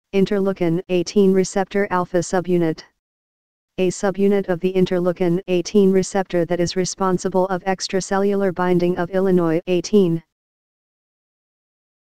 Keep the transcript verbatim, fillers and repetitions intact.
Interleukin eighteen receptor alpha subunit. A subunit of the interleukin eighteen receptor that is responsible of extracellular binding of Interleukin eighteen.